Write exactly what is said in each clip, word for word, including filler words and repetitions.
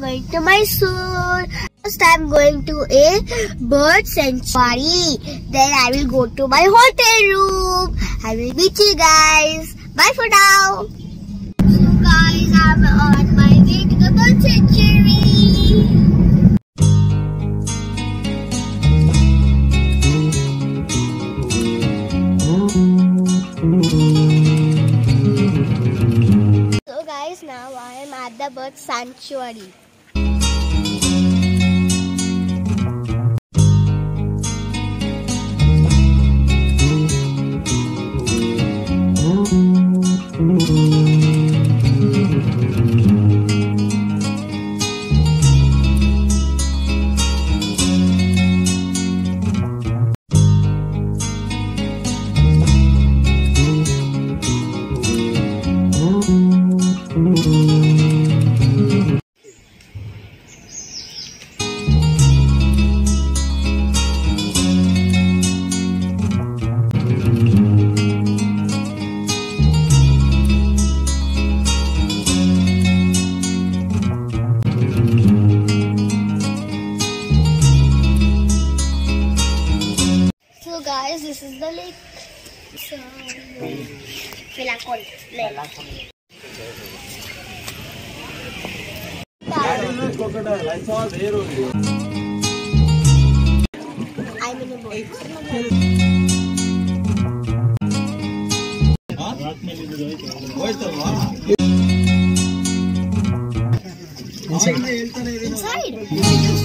going to Mysore. First I'm going to a bird sanctuary. Then I will go to my hotel room. I will meet you guys. Bye for now. So guys, I'm on my way to the bird sanctuary. So guys, now I am at the bird sanctuary. So guys, this is the lake. So, Philacol Lake. Crocodile, I saw there only. I'm in a boat. Inside. Inside.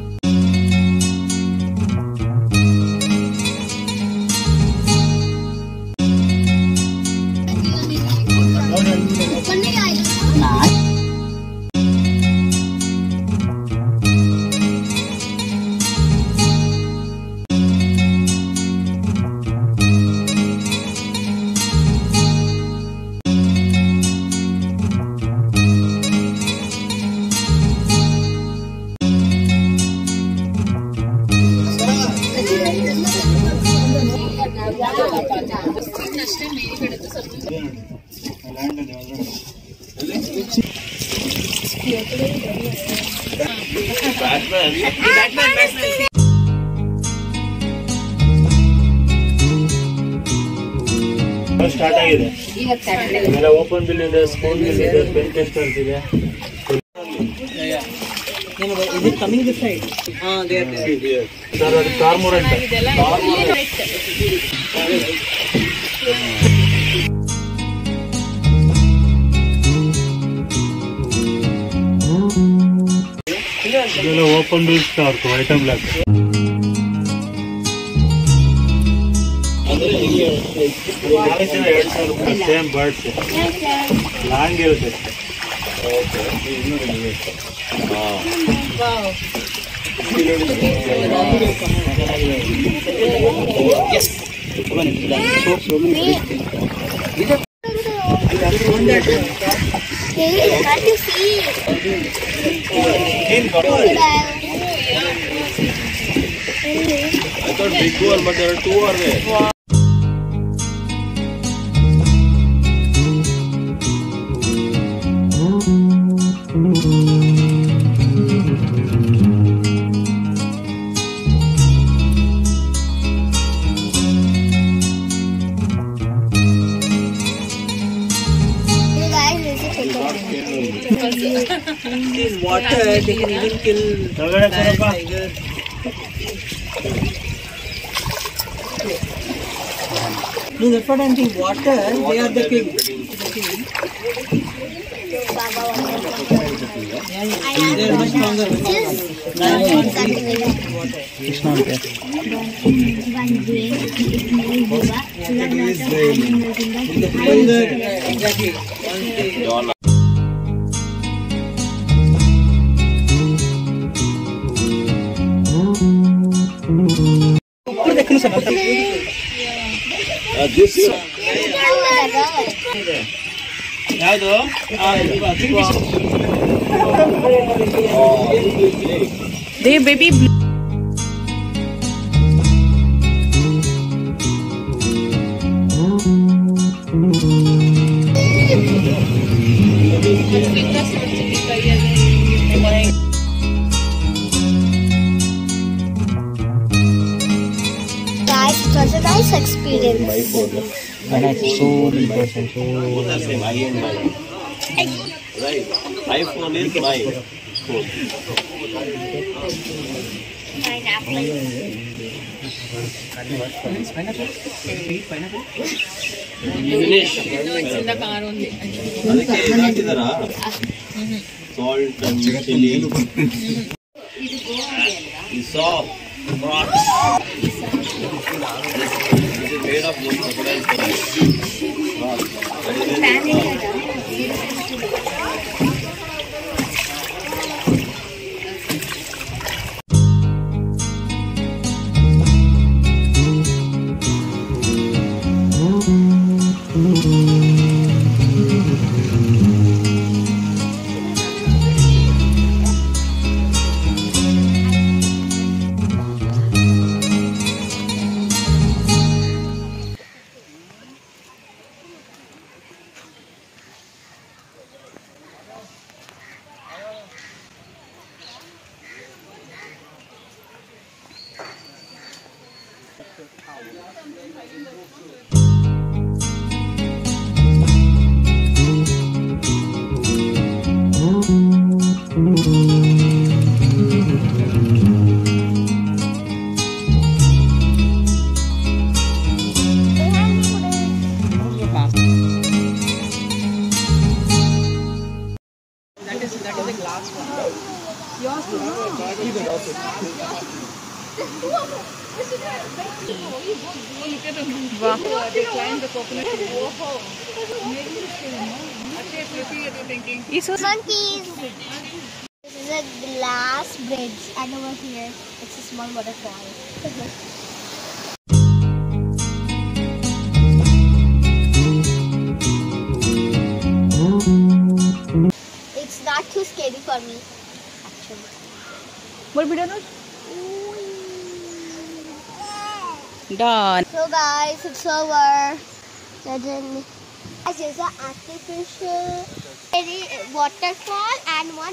Start ಆಗಿದೆ. ಎಲ್ಲ open bill ಇದೆ, spoonbill ಇದೆ, painted storks ಇದೆ. Is it coming this side? Ah, there, there. Sir, ಅದು cormorant. ಇದೆಲ್ಲ open bill stork ಐಟಮ್ ಲ್ಯಾಕ್. Same birds long ಇರುತ್ತೆ. Can't you see? I thought big one, but there are two are there. In water, they can even kill tigers. No, that's what I'm saying. Water, they are the king. They are much stronger. It's not there. Exactly. Uh, this is ಯಾವುದು ದೇ baby this experience. And I so many percent. So Both are same, I and my. Right. iPhone is my phone. Pineapple. Finish. ಅದಕ್ಕೆ ಏನು ಹಾಕಿದಾರಾ? Salt and chili. You saw rocks. This is made of one crocodile rock. They climbed the coconut tree. Monkeys. This is a glass bridge, and over here it's a small waterfall. It's not too scary for me, actually. What we done? Done. So guys, it's over. Then this is an artificial waterfall and one.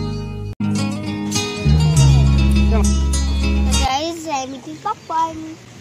Guys, I'm eating popcorn.